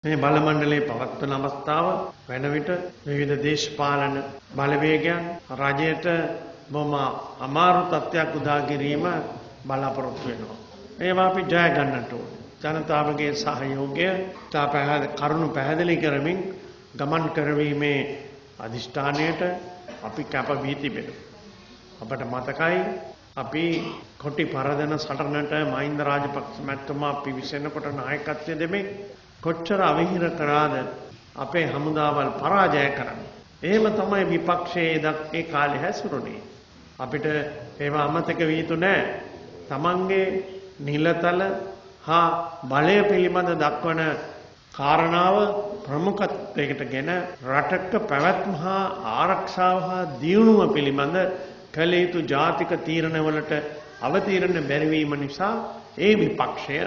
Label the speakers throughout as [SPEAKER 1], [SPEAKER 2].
[SPEAKER 1] මේ බල මණ්ඩලයේ පවත්වන අවස්ථාව වෙන විට විවිධ දේශපාලන බලවේගයන් රජයට බොහොම අමාරු තත්ත්වයක් උදා කිරීම බලාපොරොත්තු වෙනවා. ඒවා අපි ජය ගන්නට ඕනේ. ජනතාවගේ සහයෝගය කරුණු පැහැදිලි කරමින් ගමන් කරවීමේ අධිෂ්ඨානයට අපි කැප වී තිබෙනවා. අපට මතකයි අපි කොටි පරදන සටනට මහින්ද රාජපක්ෂ මැතිතුමා පිවිසෙනකොට නායකත්වය දෙමින් කොච්චර අවහිර කරාද අපේ හමුදාවල් පරාජය කරන්නේ. එහෙම තමයි විපක්ෂයේ ඒ කාලේ හැසිරුණේ. අපිට ඒවා අමතක වී යුතු නැහැ. තමන්ගේ නිලතල හා බලය පිළිබඳ දක්වන කාරණාව ප්‍රමුඛත්වයකට ගෙන රටක පැවැත්ම හා ආරක්ෂාව හා දියුණුව පිළිබඳ කළ යුතු ජාතික තීරණවලට අවතීර්ණ බැරිවීම නිසා ඒ විපක්ෂය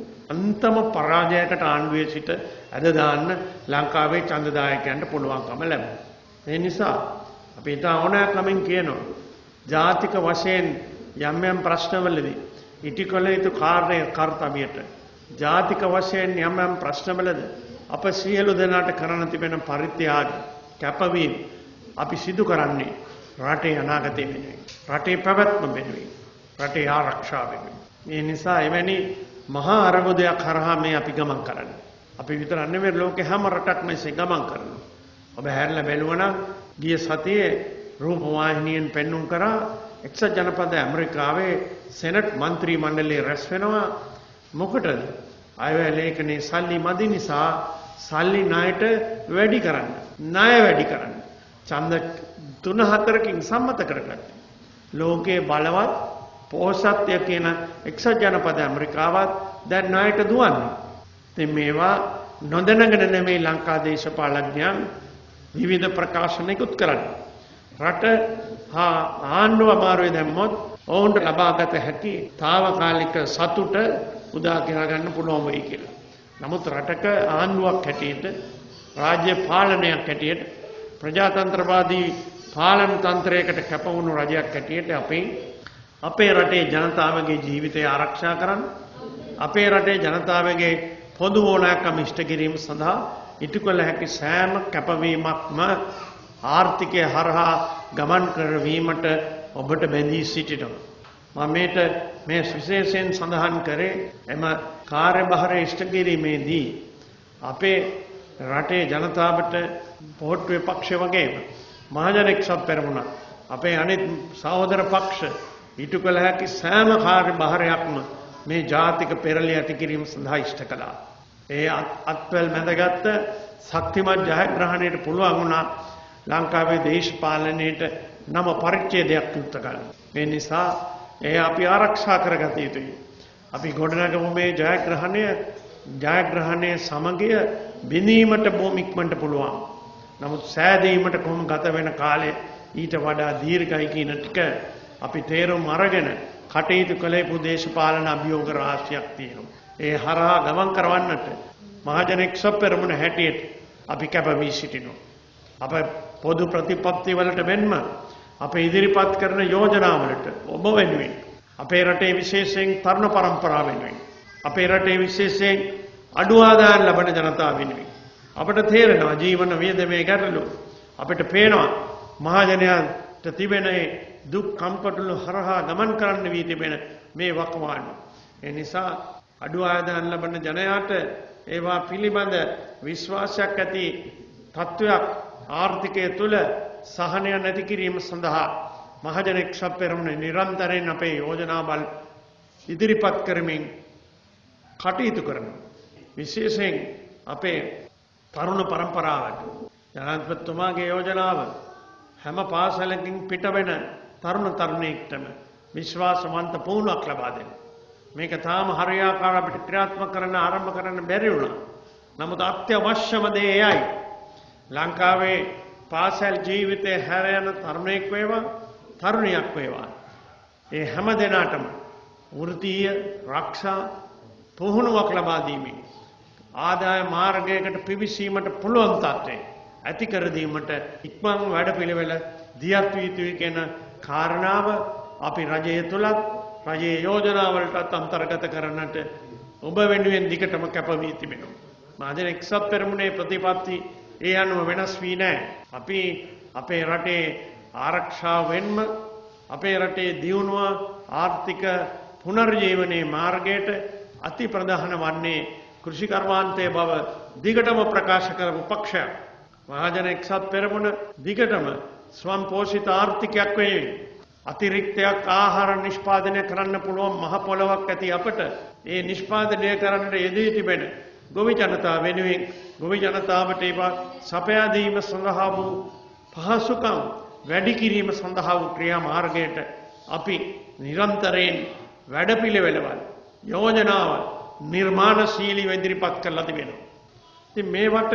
[SPEAKER 1] අන්තම පරාජයකට ආණ්ඩුවේ සිට ඇද දාන්න ලංකාවේ ඡන්දදායකයන්ට පුළුවන්කම ලැබුණා. ඒ නිසා අපි ඊට ඕනෑකමින් කියනවා ජාතික වශයෙන් යම් යම් ප්‍රශ්නවලදී ඉටිකල යුතු කාර්යයට ජාතික වශයෙන් යම් යම් ප්‍රශ්නවලද අප සියලු දෙනාට කරන්න තිබෙන පරිත්‍යාග කැපවීම අපි සිදු කරන්නේ රටේ අනාගතය වෙනුවෙන්, රටේ පැවැත්ම වෙනුවෙන්, රටේ ආරක්ෂාව වෙනුවෙන්. මේ නිසා එවැනි මහා අරබුදයක් හරහා මේ අපි ගමන් කරන්නේ. අපි විතර නෙවෙයි ලෝකේ හැම රටක්ම එසේ ගමන් කරනවා. ඔබ හැරලා බැලුවා නම් ගිය සතියේ රූපවාහිනියෙන් පෙන්눔 කරා එක්සත් ජනපද ඇමරිකාවේ සෙනට් මන්ත්‍රී මණ්ඩලය රැස් වෙනවා. මොකටද? අයවැය ලේඛනයේ සල්ලි මදි නිසා සල්ලි ණයට වැඩි කරන්න. ණය වැඩි කරන්න. ඡන්ද 3-4කින් සම්මත කරගත්තා. ලෝකයේ බලවත් පොහොසත්ය කියන එක්සත් ජනපද ඇමරිකාවත් දැන් ණයට දුවන්නේ. ඉතින් මේවා නොදැනගෙන නෙමෙයි ලංකා දේශපාලඥයන් විවිධ ප්‍රකාශන ඉක්ුත් කරන්නේ. රට හා ආණ්ඩුව අමාරුවේ දැම්මොත් ඔවුන්ට ලබාගත හැකි తాවකාලික සතුට උදා කරගන්න පුළුවන් වෙයි කියලා. නමුත් රටක ආණ්ඩුවක් හැටියට රාජ්‍ය පාලනයක් හැටියට ප්‍රජාතන්ත්‍රවාදී පාලන තන්ත්‍රයකට කැපවුණු රජයක් හැටියට අපේ රටේ ජනතාවගේ ජීවිතය ආරක්ෂා කරන්න, අපේ රටේ ජනතාවගේ පොදු ඕනෑකම් ඉෂ්ට කිරීම සඳහා ඉටු කළ හැකි සෑම කැපවීමක්ම ආර්ථිකය හරහා ගමන් කරවීමට ඔබට බැඳී සිටිනවා. මම මේ විශේෂයෙන් සඳහන් කරේ එම කාර්යභාරය ඉෂ්ට කිරීමේදී අපේ රටේ ජනතාවට පොහොට්ටු විපක්ෂ වගේම මහජන එක්සත් පෙරමුණ අපේ අනිත් සහෝදර පක්ෂ ඉටු කළ හැකි සෑම කාර්යභාරයක්ම මේ ජාතික පෙරළිය ඇති කිරීම සඳහා ඉෂ්ට කළා. ඒ අත්වැල් මැදගත්ත ශක්තිමත් ජයග්‍රහණයට පුළුවන් වුණා ලංකාවේ දේශපාලනයට නම පරිච්ඡේදයක් යුක්ත කරන්න. ඒ නිසා ඒ අපි ආරක්ෂා කරගත යුතුයි. අපි ගොඩනගමු මේ ජයග්‍රහණය සමගිය බිඳීමට බොහොම ඉක්මනට පුළුවන්. නමුත් සෑදීමට කොහොම ගත වෙන කාලය ඊට වඩා දීර්ඝයි කියන ටික අපි තේරුම් අරගෙන කටයුතු කළ යුතු දේශපාලන අභියෝග රාශියක් තියෙනවා. ඒ හරහා ගමන් කරවන්නට මහජන එක්සත් පෙරමුණ හැටියට අපි කැප වී සිටිනවා. අප පොදු ප්‍රතිපත්ති වලට මෙන්ම අපේ ඉදිරිපත් කරන යෝජනාවලට ඔබ වෙනුවෙන්, අපේ රටේ විශේෂයෙන් තරුණ පරම්පරාව වෙනුවෙන්, අපේ රටේ විශේෂයෙන් අඩු ආදායම් ලබන ජනතාව වෙනුවෙන් අපට තේරෙනවා ජීවන වියදමේ ගැටලු. අපිට පේනවා මහජනයන්ට තිබෙන දුක් කම්කටොළු හරහා ගමන් කරන්න වී තිබෙන මේ වකවානු. ඒ නිසා අඩු ආදායම් ලබන ජනයාට ඒවා පිළිබඳ විශ්වාසයක් ඇති තත්ත්වයක් ආර්ථිකය තුළ සහනය නැති කිරීම සඳහා මහජන එක්සත් පෙරමුණ නිරන්තරයෙන් අපේ යෝජනාවල් ඉදිරිපත් කරමින් කටයුතු කරනවා. විශේෂයෙන් අපේ තරුණ පරම්පරාවට ජනාධිපතිතුමාගේ යෝජනාව හැම පාසලකින් පිට වෙන තරුණ තරුණයෙක්ටම විශ්වාසවන්ත පුහුණුවක් ලබා දෙන්න. මේක තාම හරියාකාර අපිට ක්‍රියාත්මක කරන්න ආරම්භ කරන්න බැරි වුණා. නමුත් අත්‍යවශ්‍යම දේ එයයි. ලංකාවේ පාසල් ජීවිතේ හැර යන තරුණයෙක් වේවා තරුණියක් වේවා ඒ හැම දෙනාටම වෘත්තීය රක්ෂා පුහුණුවක් ලබා දීමෙන් ආදාය මාර්ගයකට පිවිසීමට පුළුවන් තත්ත්වය ඇති කර දීමට ඉක්මන් වැඩපිළිවෙල දියත් වී යුතුයි කියන කාරණාව අපි රජය තුලත් රජයේ යෝජනාවලටත් අන්තර්ගත කරන්නට ඔබ වෙනුවෙන් දිගටම කැප වී තිබෙනවා. මහජන එක්සත් පෙරමුණේ ප්‍රතිපත්ති ඒ අනුව වෙනස් වී නැහැ. අපි අපේ රටේ ආරක්ෂාව වෙන්ම අපේ රටේ දියුණුව ආර්ථික පුනර්ජීවනයේ මාර්ගයට අති ප්‍රධාන වන්නේ කෘෂිකර්මාන්තයේ බව දිගටම ප්‍රකාශ කරපු පක්ෂයක්. මහජන එක්සත් පෙරමුණ දිගටම ස්වයං පෝෂිත ආර්ථිකයක් වෙනුවෙන් අතිරික්තයක් ආහාර නිෂ්පාදනය කරන්න පුළුවන් මහ පොළොවක් ඇති අපට ඒ නිෂ්පාදනය කරන්නට යෙදී තිබෙන ගොවි ජනතාව වෙනුවෙන් ගොවි ජනතාවට ඒවා සපයා දීම සඳහා වූ පහසුකම් වැඩි කිරීම සඳහා වූ ක්‍රියාමාර්ගයට අපි නිරන්තරයෙන් වැඩපිළිවෙළවල් යෝජනාවල් නිර්මාණශීලීව ඉදිරිපත් කරලා තිබෙනවා. ඉතින් මේවට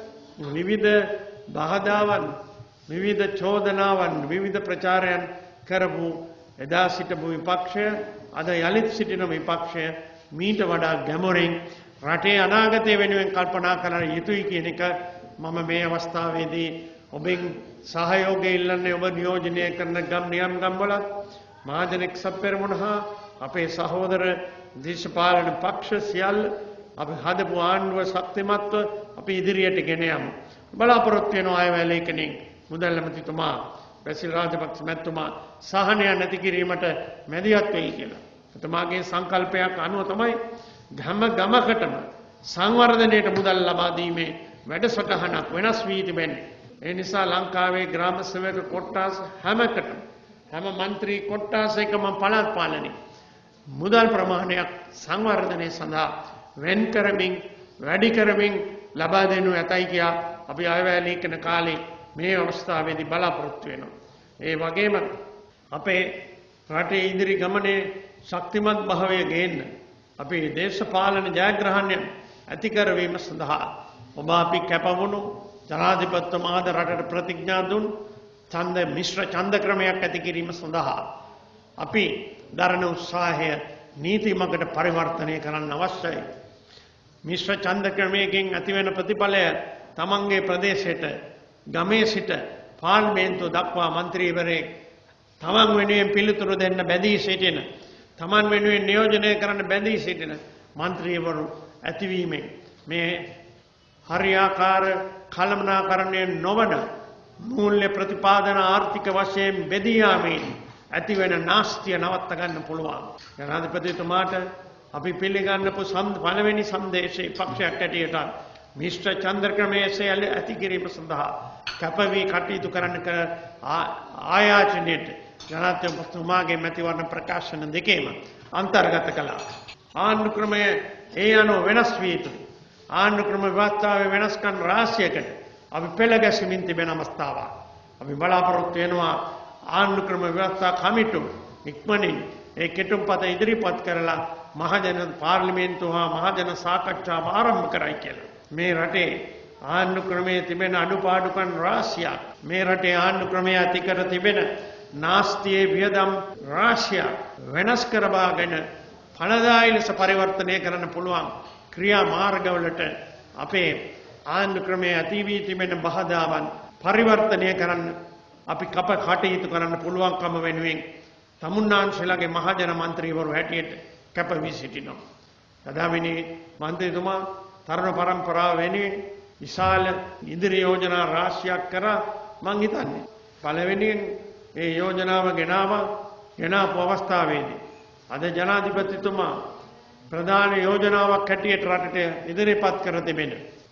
[SPEAKER 1] විවිධ බාධාවන් විවිධ චෝදනාවන් විවිධ ප්‍රචාරයන් කරපු එදා සිටපු විපක්ෂය අද යලිත් සිටින විපක්ෂය මීට වඩා ගැඹුරින් රටේ අනාගතය වෙනුවෙන් කල්පනා කරන යුතුයි කියන එක මම මේ අවස්ථාවේදී ඔබෙන් සහයෝගය ඉල්ලන්නේ. ඔබ නියෝජනය කරන නියම් ගම්වල මහජන එක්සත් පෙරමුණ හා අපේ සහෝදර දේශපාලන පක්ෂ සියල්ල අපි හදපු ආණ්ඩුව ශක්තිමත්ව අපි ඉදිරියට ගෙන යමු. බලාපොරොත්තු වෙනවා අයවැය ලේඛනයෙන් මුදල් ඇමතිතුමා බැසිල් රාජපක්ෂ මැතිතුමා සහනය නැති කිරීමට මැදිහත් වෙයි කියලා. එතුමාගේ සංකල්පයක් අනුව තමයි හැම ගමකටම සංවර්ධනයට මුදල් ලබා දීමේ වැඩසටහනක් වෙනස් වී තිබෙන්නේ. ඒ නිසා ලංකාවේ ග්‍රාම සේවක කොට්ටාස හැමකටම හැම മന്ത്രി කොට්ටාසයකම පළාත් පාලනයේ මුදල් ප්‍රමාණයක් සංවර්ධනය සඳහා වෙන් කරමින් වැඩි කරමින් ලබා දෙනු ඇතයි කියා අපි අයවැය ලේඛන කාලේ මේ අවස්ථාවේදී බලාපොරොත්තු වෙනවා. ඒ වගේම අපේ රටේ ඉදිරි ගමනේ ශක්තිමත් භාවය ගේන්න අපේ දේශපාලන ජයග්‍රහණය ඇති කරවීම සඳහා ඔබ අපි කැපවුණු ජනාධිපතිතුමාද රටට ප්‍රතිඥා දුන් ඡන්ද මිශ්‍ර ඡන්ද ක්‍රමයක් ඇති කිරීම සඳහා අපි දරන උත්සාහය නීතිමකට පරිවර්තනය කරන්න අවශ්‍යයි. මිශ්‍ර ඡන්ද ක්‍රමයකින් ඇතිවන ප්‍රතිඵලය තමන්ගේ ප්‍රදේශයට ගමේ සිට පාර්ලිමේන්තුව දක්වා මන්ත්‍රීවරයෙක් තමන් වෙනුවෙන් පිළිතුරු දෙන්න බැඳී සිටින තමන් වෙනුවෙන් නියෝජනය කරන්න බැඳී සිටින මන්ත්‍රීවරු ඇතිවීමෙන් මේ හරියාකාර කළමනාකරණය නොවන මූල්‍ය ප්‍රතිපාදන ආර්ථික වශයෙන් බෙදී යාමෙන් ඇතිවෙන නාස්තිය නවත්ත ගන්න පුළුවන්. ජනාධිපතිතුමාට අපි පිළිගන්නපු පළවෙනි සංදේශයේ පක්ෂයක් ඇටියට මිශ්‍ර චන්ද්‍ර ක්‍රමයේ ඇති කිරීම සඳහා කැපවී කටයුතු කරන්න ආයාචනයට ජනාධිපතිතුමාගේ මැතිවරණ ප්‍රකාශන දෙකේම අන්තර්ගත කළා. ආණ්ඩු ක්‍රමය ඒ අනුව වෙනස් විය යුතුයි. ආණ්ඩු ක්‍රම ව්‍යවස්ථාවේ වෙනස්කම් රාශියකට අපි පෙළ ගැසෙමින් තිබෙන අවස්ථාවක්. අපි බලාපොරොත්තු වෙනවා ආණ්ඩු ක්‍රම ව්‍යවස්ථා කමිටුව ඉක්මනින් ඒ කෙටුම්පත ඉදිරිපත් කරලා මහජන පාර්ලිමේන්තුව හා මහජන සාකච්ඡාව ආරම්භ කරයි කියලා. මේ රටේ ආණ්ඩු ක්‍රමයේ තිබෙන අඩුපාඩුකම් රාශියක් මේ රටේ ආණ්ඩු ක්‍රමයේ ඇති කර තිබෙන නාස්තියේ වියදම් රාශියක් වෙනස් කරවාගෙන ඵලදායී ලෙස පරිවර්තනය කරන්න පුළුවන් ක්‍රියා මාර්ගවලට අපේ ආණ්ඩු ක්‍රමයේ ඇති වී තිබෙන බාධාවන් පරිවර්තනය කරන්න අපි කටයුතු කරන්න පුළුවන්කම වෙනුවෙන් තමුන්නාන්සේලාගේ මහජන මන්ත්‍රීවරු හැටියට කැප වී සිටිනවා. ගදාමිනි මන්ත්‍රීතුමා තරුණ පරම්පරාව වෙනුවෙන් විශාල ඉදිරි යෝජනා රාශියක් කරා මං හිතන්නේ. පළවෙනියෙන් ඒ යෝජනාව ගෙනාපු අවස්ථාවේදී අද ජනාධිපතිතුමා ප්‍රධාන යෝජනාවක් හැටියට රටට ඉදිරිපත් කර තිබෙන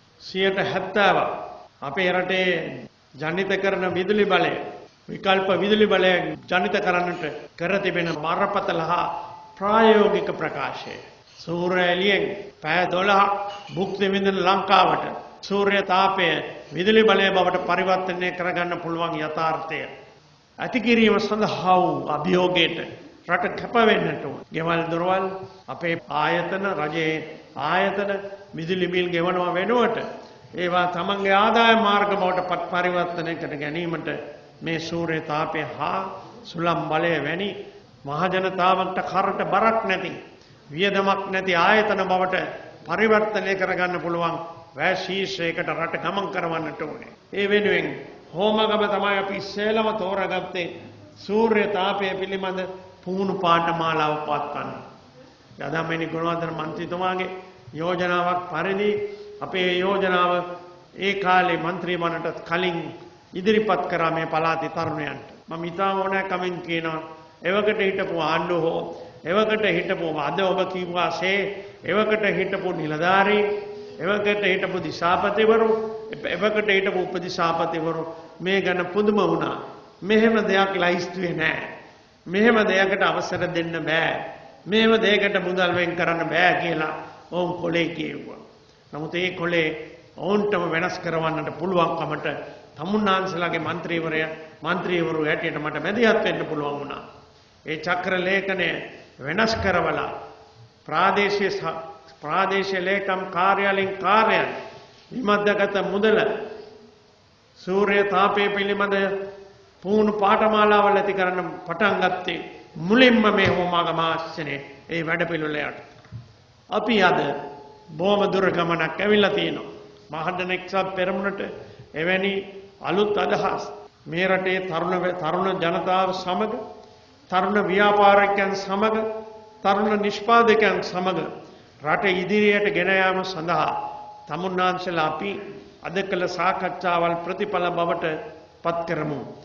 [SPEAKER 1] 70% අපේ රටේ ජනිත කරන විදුලි බලය විකල්ප විදුලි බලය ජනිත කරන්නට කර තිබෙන බරපතල හා ප්‍රායෝගික ප්‍රකාශය. සූර්ය එළියෙන් පැය 12ක් භුක්ති විඳින ලංකාවට සූර්ය තාපය විදුලි බලය බවට පරිවර්තනය කරගන්න පුළුවන් යථාර්ථය ඇති කිරීම සඳහා වූ අභියෝගයට රට කැප වෙන්නට ඕන. ගෙවල් දොරවල් අපේ ආයතන රජයේ ආයතන විදුලි බිල් ගෙවනවා වෙනුවට ඒවා තමන්ගේ ආදාය මාර්ග බවට පරිවර්තනය කර ගැනීමට මේ සූර්ය තාපය හා සුළං බලය වැනි මහජනතාවට කරට බරක් නැති වියදමක් නැති ආයතන බවට පරිවර්තනය කරගන්න පුළුවන් වැය ශීර්ෂයකට රට ගමන් කරවන්නට ඕනේ. ඒ වෙනුවෙන් හෝමගම තමයි අපි ඉස්සෙල්ලම තෝරාගත්තේ සූර්ය තාපය පිළිබඳ පුහුණු පාඨමාලාව පවත්වන්න. යදාමෙනි ගුණවර්ධන මන්ත්‍රීතුමාගේ යෝජනාවක් පරිදි අපේ යෝජනාව ඒ කාලේ മന്ത്രി වන්නට කලින් ඉදිරිපත් කරා මේ පළාතේ තරුණයන්ට. මම ඉතාම ඕනෑකමින් කියනවා එවකට හිටපු ආණ්ඩුව හෝ එවකට හිටපු අද ඔබ කිව්වාසේ එවකට හිටපු නිලධාරී එවකට හිටපු දිසාපතිවරු එවකට හිටපු උපදිසාපතිවරු මේ ගැන පුදුම වුණා. මෙහෙම දෙයක් ලයිස්තුවේ නැහැ. මෙහෙම දෙයකට අවසර දෙන්න බෑ. මෙහෙම දෙයකට මුදල් වෙන් කරන්න බෑ කියලා ඔවුන් කොලේ කිව්වා. නමුත් ඒ කොලේ ඔවුන්ටම වෙනස් කරවන්නට පුළුවන්කමට තමුන්නාන්සලාගේ මන්ත්‍රීවරු හැටියට මට මැදිහත් වෙන්න පුළුවන් වුණා. ඒ චක්‍ර ලේඛනය වෙනස් කරවලා ප්‍රාදේශීය ලේකම් කාර්යාලයෙන් කාර්යයන් විමද්දගත මුදල සූර්ය තාපය පිළිබඳ පුහුණු පාඨමාලාවල් ඇති කරන්න පටන් ගත්තේ මුලින්ම මේ හෝමාගම ආශ්‍රයේ ඒ වැඩපිළිවෙලට. අපි අද බොහොම දුර ගමනක් ඇවිල්ලා තියෙනවා. මහජන එක්සත් පෙරමුණට එවැනි අලුත් අදහස් මේ රටේ තරුණ ජනතාව සමග තරුණ ව්‍යාපාරිකයන් සමග තරුණ නිෂ්පාදකයන් සමග රට ඉදිරියට ගෙන යාම සඳහා තමුන්නාන්සලා අපි අද කළ සාකච්ඡාවල් ප්‍රතිඵල බවට පත් කරමු.